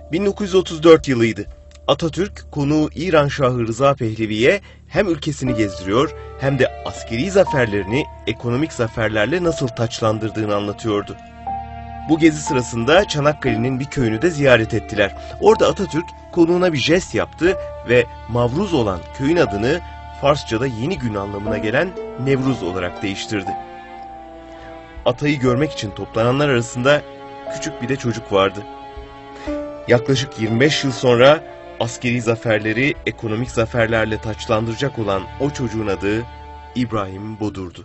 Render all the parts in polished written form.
1934 yılıydı. Atatürk konuğu İran Şahı Rıza Pehlevi'ye hem ülkesini gezdiriyor hem de askeri zaferlerini ekonomik zaferlerle nasıl taçlandırdığını anlatıyordu. Bu gezi sırasında Çanakkale'nin bir köyünü de ziyaret ettiler. Orada Atatürk konuğuna bir jest yaptı ve Mavruz olan köyün adını Farsça'da yeni gün anlamına gelen Nevruz olarak değiştirdi. Atayı görmek için toplananlar arasında küçük bir de çocuk vardı. Yaklaşık 25 yıl sonra askeri zaferleri ekonomik zaferlerle taçlandıracak olan o çocuğun adı İbrahim Bodur'du.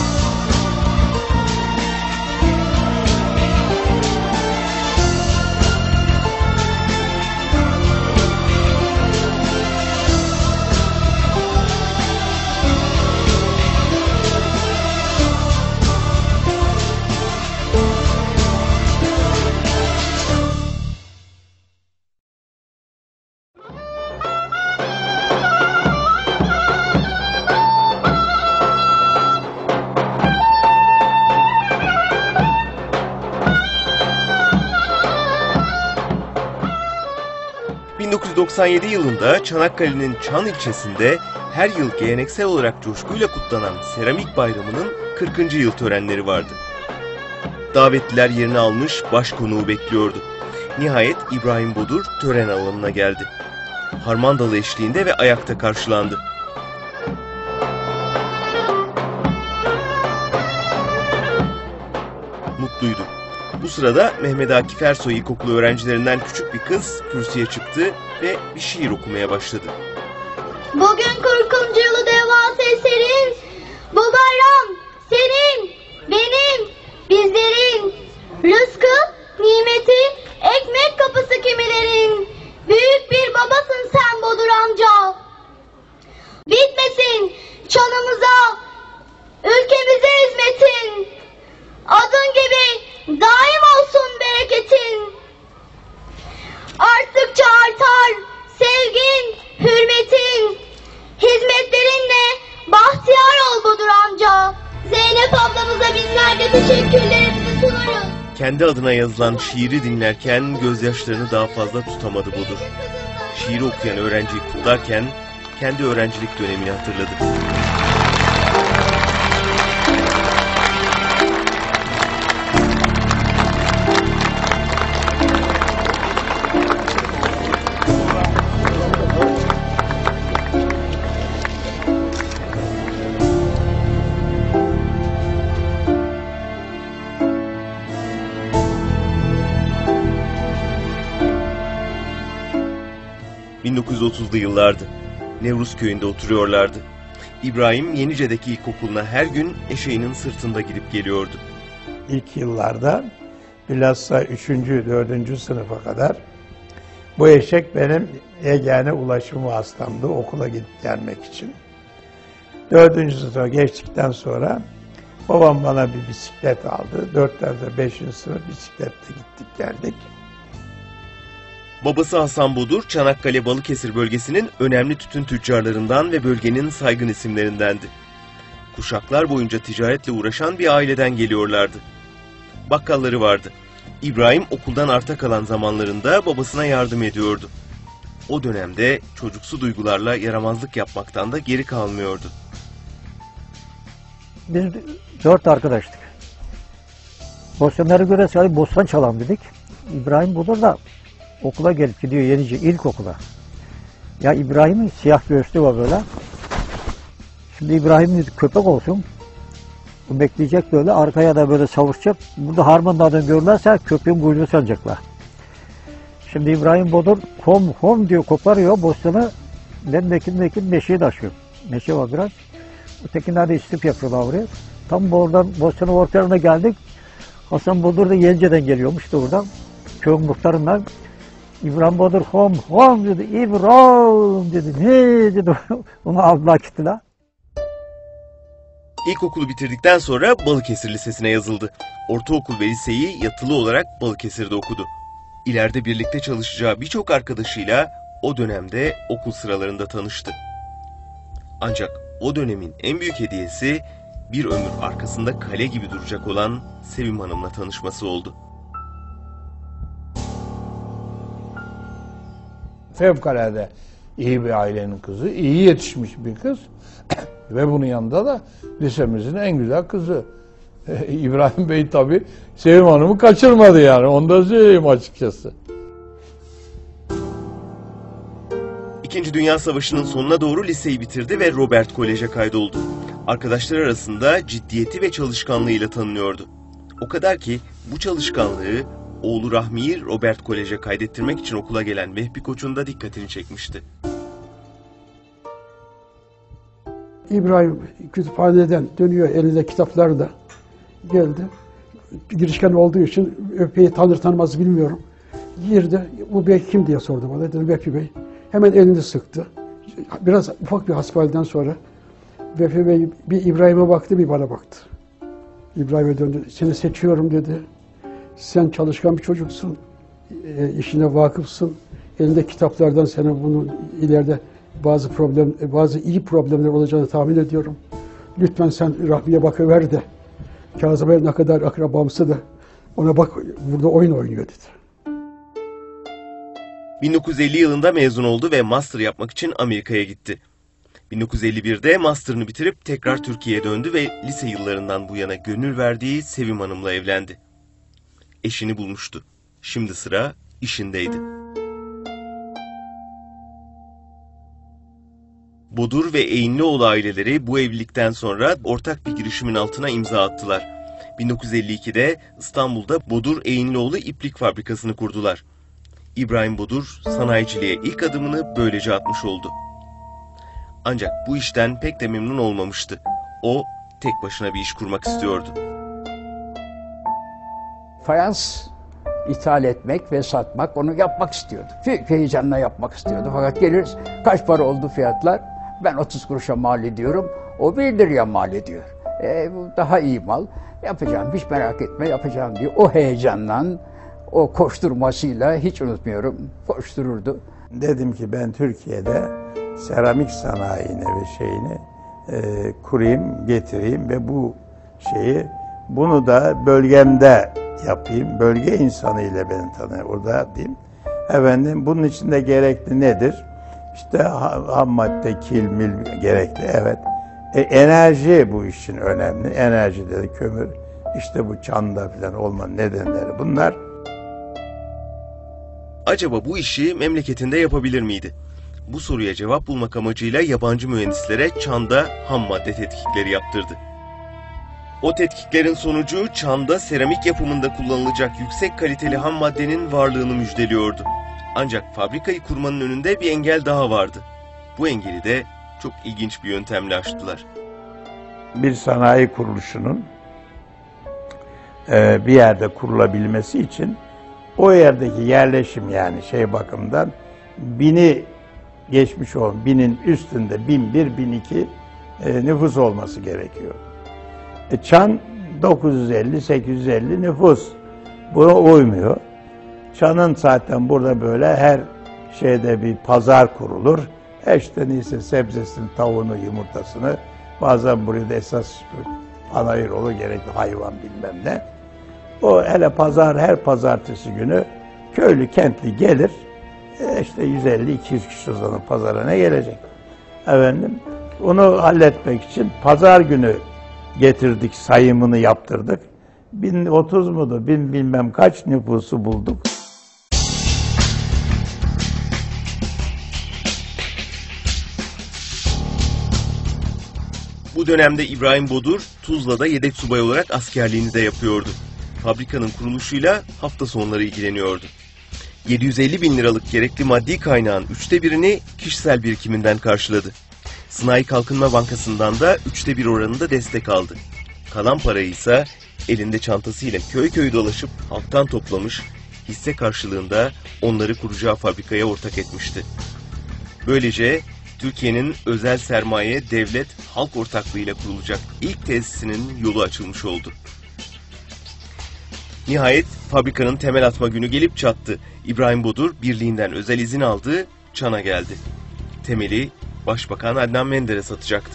1997 yılında Çanakkale'nin Çan ilçesinde her yıl geleneksel olarak coşkuyla kutlanan Seramik Bayramı'nın 40. yıl törenleri vardı. Davetliler yerini almış baş konuğu bekliyordu. Nihayet İbrahim Bodur tören alanına geldi. Harmandalı eşliğinde ve ayakta karşılandı. Mutluydu. Bu sırada Mehmet Akif Ersoy İlkokulu öğrencilerinden küçük bir kız kürsüye çıktı ve bir şiir okumaya başladı. Bugün 40. yılı devası eserin, bu bayram senin, benim, bizlerin. Rızkı, nimeti, ekmek kapısı kimilerin. Büyük bir babasın sen Bodur amca. Bitmesin çanımıza, ülkemize hizmetin. Adın gibi daim olsun bereketin. Arttıkça artar sevgin, hürmetin. Hizmetlerinle bahtiyar ol Bodur amca. Zeynep ablamıza binlerce teşekkürlerimizi sunarız. Kendi adına yazılan şiiri dinlerken gözyaşlarını daha fazla tutamadı Bodur. Şiiri okuyan öğrenciyi kutlarken kendi öğrencilik dönemini hatırladı. ...1930'lu yıllardı. Nevruz köyünde oturuyorlardı. İbrahim Yenice'deki ilkokuluna her gün eşeğinin sırtında gidip geliyordu. İlk yıllarda bilhassa 3. 4. sınıfa kadar bu eşek benim yegane ulaşım vasıtamdı okula gidip gelmek için. 4. sınıfa geçtikten sonra babam bana bir bisiklet aldı. 4'lerde 5. sınıf bisikletle gittik geldik. Babası Hasan Bodur, Çanakkale Balıkesir bölgesinin önemli tütün tüccarlarından ve bölgenin saygın isimlerindendi. Kuşaklar boyunca ticaretle uğraşan bir aileden geliyorlardı. Bakkalları vardı. İbrahim okuldan arta kalan zamanlarında babasına yardım ediyordu. O dönemde çocuksu duygularla yaramazlık yapmaktan da geri kalmıyordu. Biz 4 arkadaştık. Bosyanlara göre sadece bostan çalan dedik. İbrahim Bodur da okula gelip gidiyor Yenice ilkokula. Ya İbrahim'in siyah göğüslü var böyle. Şimdi İbrahim'in köpek olsun. Bu bekleyecek böyle arkaya da böyle savuşacak. Burada harmanlardan görürlerse köpeğin kuyruğunu sanacaklar. Şimdi İbrahim Bodur hom hom diyor koparıyor bostanı. Ben mekin meşeyi taşıyorum. Meşe var biraz. Ötekiler de istip yapıyorlar oraya. Tam oradan bostanın ortalarına geldik. Hasan Bodur da Yenice'den geliyormuş da oradan. Köyün muhtarından. İbrahim Bodur hom hom dedi. İbrahim dedi. Ne dedi. Onu aldılar gittiler. İlkokulu bitirdikten sonra Balıkesir Lisesi'ne yazıldı. Ortaokul ve liseyi yatılı olarak Balıkesir'de okudu. İleride birlikte çalışacağı birçok arkadaşıyla o dönemde okul sıralarında tanıştı. Ancak o dönemin en büyük hediyesi bir ömür arkasında kale gibi duracak olan Sevim Hanım'la tanışması oldu. Fevkalade iyi bir ailenin kızı, iyi yetişmiş bir kız. Ve bunun yanında da lisemizin en güzel kızı. İbrahim Bey tabii Sevim Hanım'ı kaçırmadı yani. Onu da söyleyeyim açıkçası. İkinci Dünya Savaşı'nın sonuna doğru liseyi bitirdi ve Robert Kolej'e kaydoldu. Arkadaşlar arasında ciddiyeti ve çalışkanlığıyla tanınıyordu. O kadar ki bu çalışkanlığı oğlu Rahmi'yi Robert Kolej'e kaydettirmek için okula gelen Vehbi Koç'un da dikkatini çekmişti. İbrahim kütüphaneden dönüyor, elinde kitaplar da geldi. Girişken olduğu için Vehbi'yi tanır tanımaz bilmiyorum. Girdi, bu bey kim diye sordu bana. Dedim Vehbi Bey. Hemen elini sıktı. Biraz ufak bir hasbihalden sonra Vehbi Bey bir İbrahim'e baktı, bir bana baktı. İbrahim'e döndü. Seni seçiyorum dedi. Sen çalışkan bir çocuksun. İşine vakıfsın. Elinde kitaplardan sana bunun ileride bazı iyi problemler olacağını tahmin ediyorum. Lütfen sen Rahmi'ye bakıver de. Kazım Bey ne kadar akrabamsı da ona bak, burada oyun oynuyor dedi. 1950 yılında mezun oldu ve master yapmak için Amerika'ya gitti. 1951'de master'ını bitirip tekrar Türkiye'ye döndü ve lise yıllarından bu yana gönül verdiği Sevim Hanım'la evlendi. Eşini bulmuştu. Şimdi sıra işindeydi. Bodur ve Eğinlioğlu aileleri bu evlilikten sonra ortak bir girişimin altına imza attılar. 1952'de İstanbul'da Bodur Eğinlioğlu İplik Fabrikası'nı kurdular. İbrahim Bodur sanayiciliğe ilk adımını böylece atmış oldu. Ancak bu işten pek de memnun olmamıştı. O tek başına bir iş kurmak istiyordu. Fayans ithal etmek ve satmak, onu yapmak istiyordu. Büyük heyecanla yapmak istiyordu. Fakat geliriz, kaç para oldu fiyatlar? Ben 30 kuruşa mal ediyorum, o 1 liraya mal ediyor. Bu daha iyi mal. Yapacağım, hiç merak etme, yapacağım diye o heyecanla, o koşturmasıyla hiç unutmuyorum, koştururdu. Dedim ki ben Türkiye'de seramik sanayini ve şeyini kurayım, getireyim ve bunu da bölgemde yapayım. Bölge insanıyla beni tanıyor orada diyeyim. Efendim bunun için de gerekli nedir? İşte ham madde, kil, mil gerekli. Evet. Enerji bu işin önemli. Enerji dedi, kömür. İşte bu çanda falan olma nedenleri bunlar. Acaba bu işi memleketinde yapabilir miydi? Bu soruya cevap bulmak amacıyla yabancı mühendislere çanda ham madde tetkikleri yaptırdı. O tetkiklerin sonucu çanda seramik yapımında kullanılacak yüksek kaliteli ham maddenin varlığını müjdeliyordu. Ancak fabrikayı kurmanın önünde bir engel daha vardı. Bu engeli de çok ilginç bir yöntemle aştılar. Bir sanayi kuruluşunun bir yerde kurulabilmesi için o yerdeki yerleşim yani bakımından 1000'i geçmiş olan 1000'in üstünde 1001, 1002 nüfus olması gerekiyor. Çan 950, 850 nüfus. Buna uymuyor. Çan'ın zaten burada böyle her şeyde bir pazar kurulur. İşte neyse sebzesini, tavuğunu, yumurtasını, bazen buraya da esas panayır olur, gerekli hayvan bilmem ne. O hele her pazartesi günü köylü, kentli gelir. İşte 150-200 kişi o zaman pazara ne gelecek? Efendim, onu halletmek için pazar günü getirdik, sayımını yaptırdık. 1030 mudur, 1000 bilmem kaç nüfusu bulduk. Bu dönemde İbrahim Bodur, Tuzla'da yedek subay olarak askerliğini de yapıyordu. Fabrikanın kuruluşuyla hafta sonları ilgileniyordu. 750 bin liralık gerekli maddi kaynağın 1/3'ünü kişisel birikiminden karşıladı. Sanayi Kalkınma Bankası'ndan da 1/3 oranında destek aldı. Kalan parayı ise elinde çantasıyla köy köy dolaşıp halktan toplamış, hisse karşılığında onları kuracağı fabrikaya ortak etmişti. Böylece Türkiye'nin özel sermaye, devlet, halk ortaklığıyla kurulacak ilk tesisinin yolu açılmış oldu. Nihayet fabrikanın temel atma günü gelip çattı. İbrahim Bodur birliğinden özel izin aldı, Çan'a geldi. Temeli Başbakan Adnan Menderes atacaktı.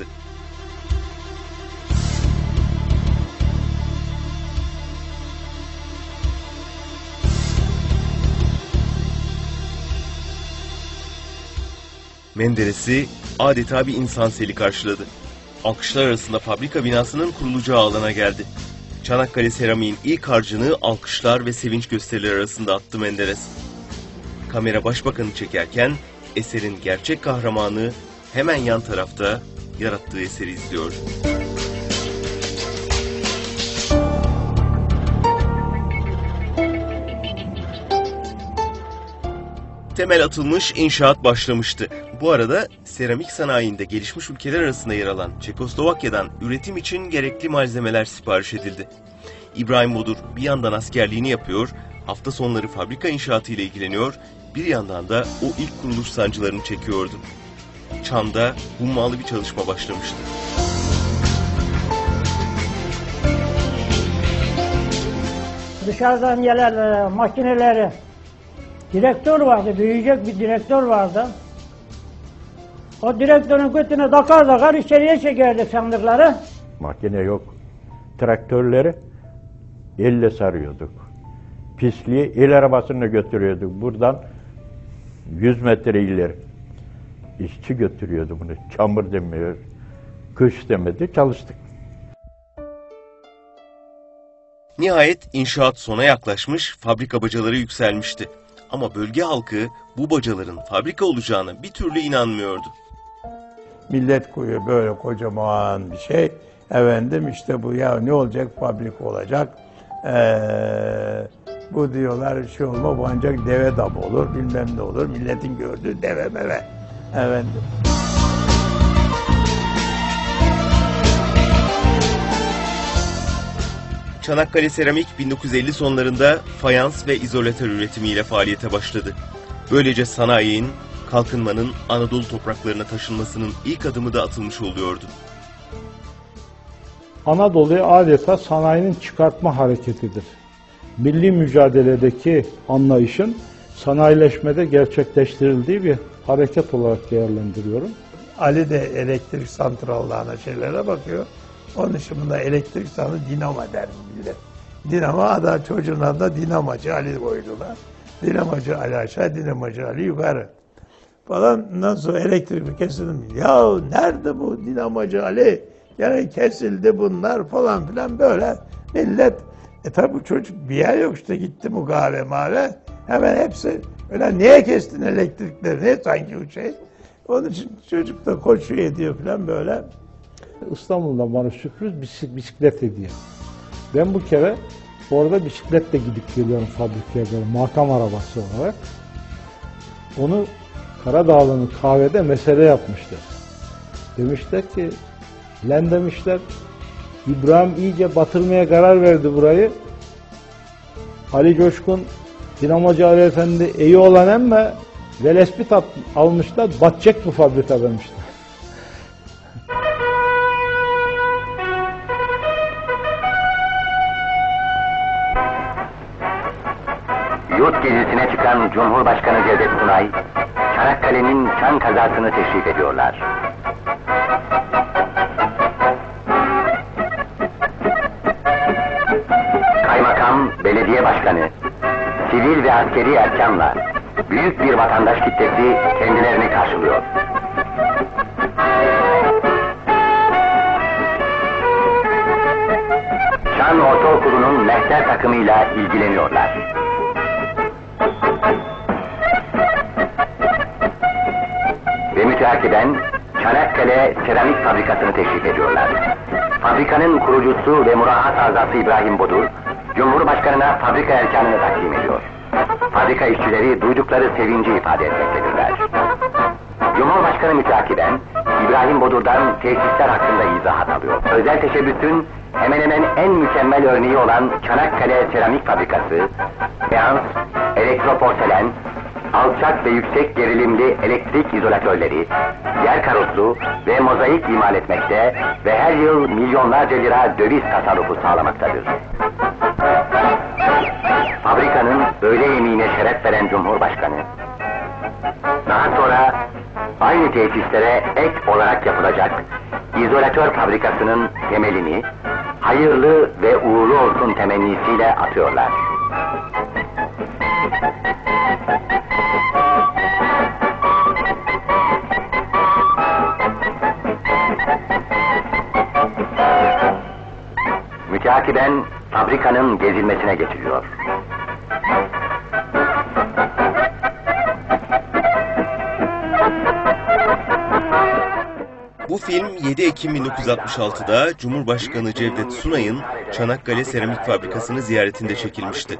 Menderes'i adeta bir insan seli karşıladı. Alkışlar arasında fabrika binasının kurulacağı alana geldi. Çanakkale Seramik'in ilk harcını alkışlar ve sevinç gösterileri arasında attı Menderes. Kamera başbakanı çekerken eserin gerçek kahramanı hemen yan tarafta yarattığı eseri izliyor. Temel atılmış, inşaat başlamıştı. Bu arada seramik sanayinde gelişmiş ülkeler arasında yer alan Çekoslovakya'dan üretim için gerekli malzemeler sipariş edildi. İbrahim Bodur bir yandan askerliğini yapıyor, hafta sonları fabrika inşaatı ile ilgileniyor, bir yandan da o ilk kuruluş sancılarını çekiyordu. Çan'da hummalı bir çalışma başlamıştı. Dışarıdan gelen makineleri, direktör vardı, büyüyecek bir direktör vardı. O direktörün götüne takar içeriye çekerdi sandıkları. Makine yok. Traktörleri elle sarıyorduk. Pisliği el arabasına götürüyorduk. Buradan 100 metre ileri. İşçi götürüyordu bunu. Çamur demiyor, kış demedi, çalıştık. Nihayet inşaat sona yaklaşmış, fabrika bacaları yükselmişti. Ama bölge halkı bu bacaların fabrika olacağına bir türlü inanmıyordu. Millet koyuyor böyle kocaman bir şey. Efendim işte bu ya ne olacak, fabrika olacak. Bu diyorlar şey olma, bu ancak deve damı olur, bilmem ne olur. Milletin gördüğü deve meve. Efendim. Çanakkale Seramik 1950 sonlarında fayans ve izolatör üretimiyle faaliyete başladı. Böylece sanayinin, kalkınmanın Anadolu topraklarına taşınmasının ilk adımı da atılmış oluyordu. Anadolu'ya adeta sanayinin çıkartma hareketidir. Milli mücadeledeki anlayışın sanayileşmede gerçekleştirildiği bir hareket olarak değerlendiriyorum. Ali de elektrik santrallarına şeylere bakıyor. Onun için bunda elektrik santrali dinamo der millet. Dinamo ada çocuğun adına dinamacı Ali koydular. Dinamacı Ali aşağı, dinamacı Ali yukarı. Falan nasıl sonra elektrik kesildi. Ya nerede bu dinamacı Ali? Yani kesildi bunlar falan filan böyle. Millet, tabi bu çocuk bir yer yok işte gitti bu kahve mavi. Hemen hepsi öyle niye kestin elektrikleri? Ne sanki bu şey? Onun için çocuk da koşuyor ediyor falan böyle. İstanbul'dan bana sürpriz bisiklet hediye. Ben bu kere orada bisikletle gidip geliyorum fabrikaya böyle makam arabası olarak. Onu Karadağlı'nın kahvede mesele yapmışlar. Demişler ki, lan demişler, İbrahim iyice batırmaya karar verdi burayı. Ali Coşkun, Dinamacı Ali Efendi iyi olan emme velespit almışlar, batacak bu fabrika demişler. Yurt gezisine çıkan Cumhurbaşkanı Cevdet Sunay, Çanakkale'nin Çan kazasını teşrif ediyorlar. Kaymakam, belediye başkanı, sivil ve askeri erkanla büyük bir vatandaş kitlesi kendilerini karşılıyor. Çan Ortaokulu'nun mehter takımıyla ilgileniyorlar. Ve müteakiben Çanakkale Seramik Fabrikası'nı teşrif ediyorlar. Fabrikanın kurucusu ve murahat azası İbrahim Bodur, Cumhurbaşkanı'na fabrika erkanını takdim ediyor. Fabrika işçileri duydukları sevinci ifade etmektedirler. Cumhurbaşkanı müteakiben İbrahim Bodur'dan tesisler hakkında izahat alıyor. Özel teşebbüsün hemen hemen en mükemmel örneği olan Çanakkale Seramik Fabrikası, seans, elektroporselen, alçak ve yüksek gerilimli elektrik izolatörleri, yer karosu ve mozaik imal etmekte ve her yıl milyonlarca lira döviz tasarrufu sağlamaktadır. Fabrikanın öğle yemeğine şeref veren Cumhurbaşkanı, daha sonra aynı tesislere ek olarak yapılacak izolatör fabrikasının temelini hayırlı ve uğurlu olsun temennisiyle atıyorlar. takiben fabrikanın gezilmesine geçiliyor. Bu film 7 Ekim 1966'da Cumhurbaşkanı Cevdet Sunay'ın Çanakkale Seramik Fabrikası'nı ziyaretinde çekilmişti.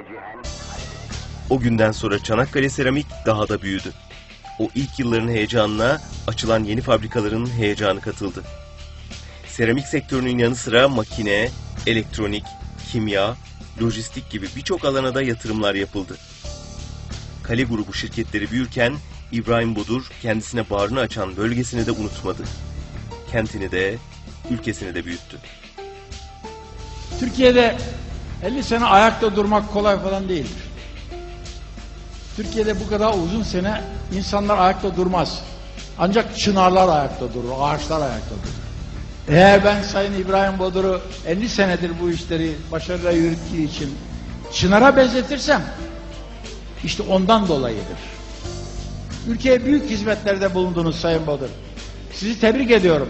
O günden sonra Çanakkale Seramik daha da büyüdü. O ilk yılların heyecanına açılan yeni fabrikaların heyecanı katıldı. Seramik sektörünün yanı sıra makine, elektronik, kimya, lojistik gibi birçok alana da yatırımlar yapıldı. Kale grubu şirketleri büyürken İbrahim Bodur kendisine bağrını açan bölgesini de unutmadı. Kentini de, ülkesini de büyüttü. Türkiye'de 50 sene ayakta durmak kolay falan değildir. Türkiye'de bu kadar uzun sene insanlar ayakta durmaz. Ancak çınarlar ayakta durur, ağaçlar ayakta durur. Eğer ben Sayın İbrahim Bodur'u 50 senedir bu işleri başarıyla yürüttüğü için çınara benzetirsem, işte ondan dolayıdır. Ülkeye büyük hizmetlerde bulundunuz Sayın Bodur. Sizi tebrik ediyorum.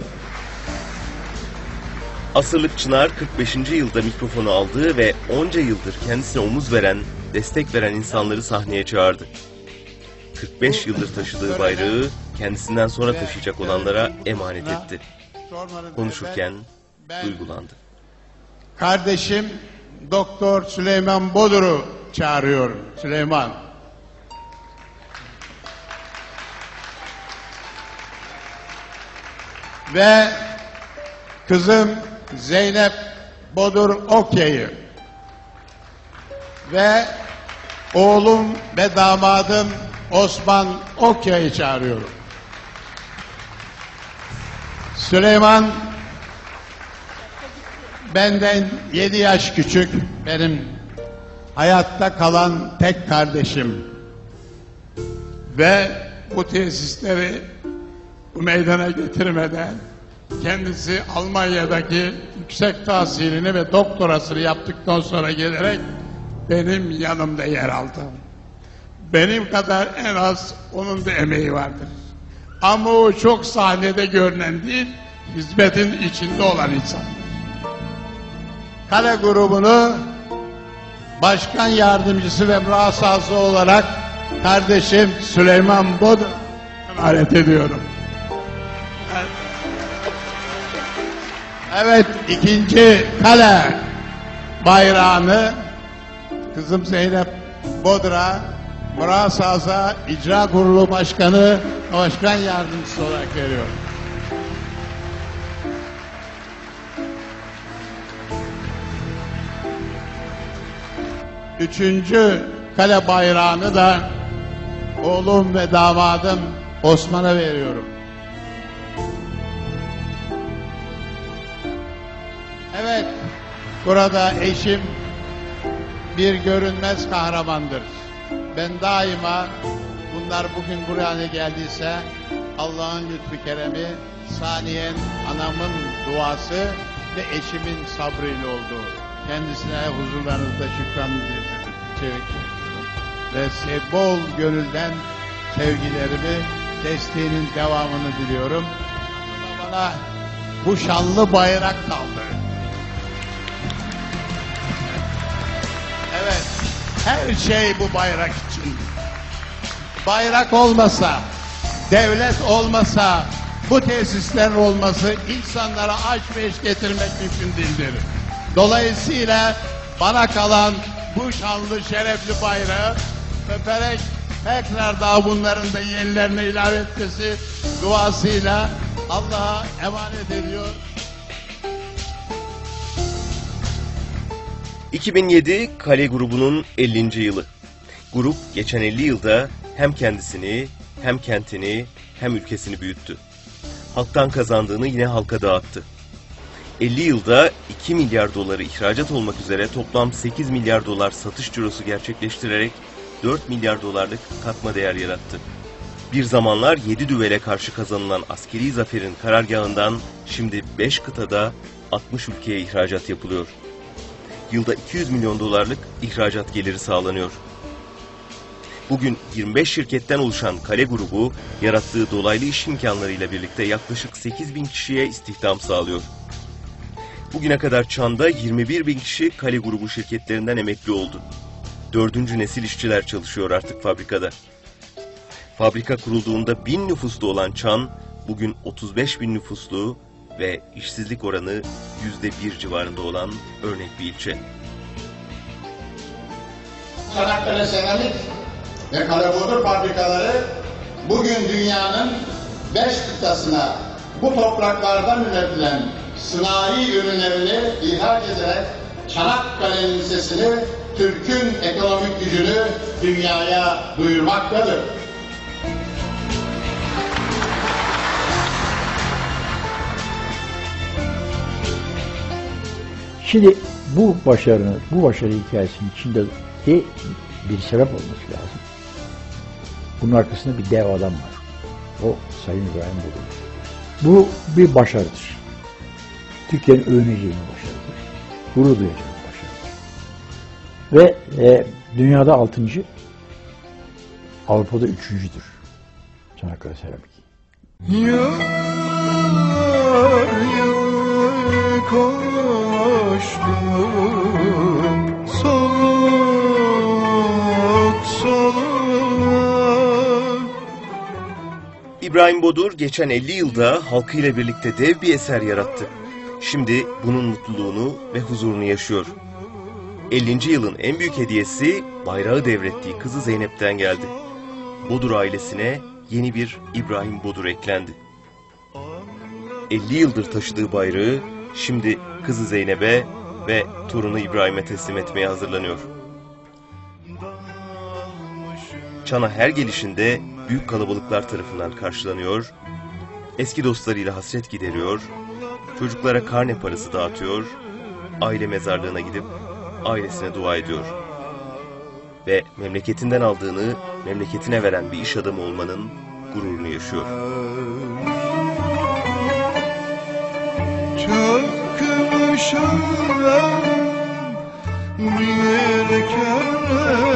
Asırlık Çınar 45. yılda mikrofonu aldığı ve onca yıldır kendisine omuz veren, destek veren insanları sahneye çağırdı. 45 yıldır taşıdığı bayrağı kendisinden sonra taşıyacak olanlara emanet etti. Konuşurken duygulandı. Kardeşim Doktor Süleyman Bodur'u çağırıyorum. Süleyman. Ve kızım Zeynep Bodur Okya'yı ve oğlum ve damadım Osman Okya'yı çağırıyorum. Süleyman benden 7 yaş küçük, benim hayatta kalan tek kardeşim ve bu tesisleri bu meydana getirmeden kendisi Almanya'daki yüksek tahsilini ve doktorasını yaptıktan sonra gelerek benim yanımda yer aldı. Benim kadar en az onun da emeği vardır. Ama o çok sahnede görünen değil, hizmetin içinde olan insandır. Kale grubunu başkan yardımcısı ve mürasası olarak kardeşim Süleyman Bodur emanet ediyorum. Evet, ikinci kale bayrağını kızım Zeynep Bodur'a, mürasasa icra kurulu başkanı, başkan yardımcısı olarak veriyorum. Üçüncü kale bayrağını da oğlum ve damadım Osman'a veriyorum. Evet, burada eşim bir görünmez kahramandır. Ben daima, bunlar bugün buraya geldiyse Allah'ın lütfu keremi, saniyen anamın duası ve eşimin sabrıyla oldu. Kendisine huzurlarınızda şükran çekiyorum. Ve bol gönülden sevgilerimi, desteğinin devamını diliyorum. Bana bu şanlı bayrak kaldı. Evet, her şey bu bayrak için. Bayrak olmasa, devlet olmasa, bu tesislerin olması insanlara aş ve eş getirmek mümkün değildir. Dolayısıyla bana kalan bu şanlı, şerefli bayrağı öperek tekrar daha bunların da yenilerine ilave etmesi duasıyla Allah'a emanet ediyor. 2007 Kale grubunun 50. yılı. Grup geçen 50 yılda hem kendisini, hem kentini, hem ülkesini büyüttü. Halktan kazandığını yine halka dağıttı. 50 yılda 2 milyar doları ihracat olmak üzere toplam 8 milyar dolar satış cirosu gerçekleştirerek 4 milyar dolarlık katma değer yarattı. Bir zamanlar 7 düvele karşı kazanılan askeri zaferin karargahından şimdi 5 kıtada 60 ülkeye ihracat yapılıyor. Yılda 200 milyon dolarlık ihracat geliri sağlanıyor. Bugün 25 şirketten oluşan Kale grubu yarattığı dolaylı iş imkanlarıyla birlikte yaklaşık 8.000 kişiye istihdam sağlıyor. Bugüne kadar Çan'da 21 bin kişi Kale grubu şirketlerinden emekli oldu. 4. nesil işçiler çalışıyor artık fabrikada. Fabrika kurulduğunda 1000 nüfuslu olan Çan, bugün 35 bin nüfuslu ve işsizlik oranı %1 civarında olan örnek bir ilçe. Çanakkale Seramik ve Kale Budur fabrikaları bugün dünyanın 5 kıtasına bu topraklardan üretilen sınai ürünlerini ihraç ederek Çanakkale'nin sesini, Türk'ün ekonomik gücünü dünyaya duyurmaktadır. Şimdi bu başarı hikayesinin içinde bir sebep olması lazım. Bunun arkasında bir dev adam var. O Sayın İbrahim Bodur. Bu bir başarıdır. Türkiye'nin övüneceği bir başarıdır. Gurur duyacağı bir başarıdır. Ve dünyada 6. Avrupa'da 3.'dür. Çanakkale Seramik. İbrahim Bodur geçen 50 yılda halkıyla birlikte dev bir eser yarattı. Şimdi bunun mutluluğunu ve huzurunu yaşıyor. 50. yılın en büyük hediyesi bayrağı devrettiği kızı Zeynep'ten geldi. Bodur ailesine yeni bir İbrahim Bodur eklendi. 50 yıldır taşıdığı bayrağı şimdi kızı Zeynep'e ve torunu İbrahim'e teslim etmeye hazırlanıyor. Çan'a her gelişinde büyük kalabalıklar tarafından karşılanıyor, eski dostlarıyla hasret gideriyor, çocuklara karne parası dağıtıyor, aile mezarlığına gidip ailesine dua ediyor. Ve memleketinden aldığını memleketine veren bir iş adamı olmanın gururunu yaşıyor. Çakmışım bir kere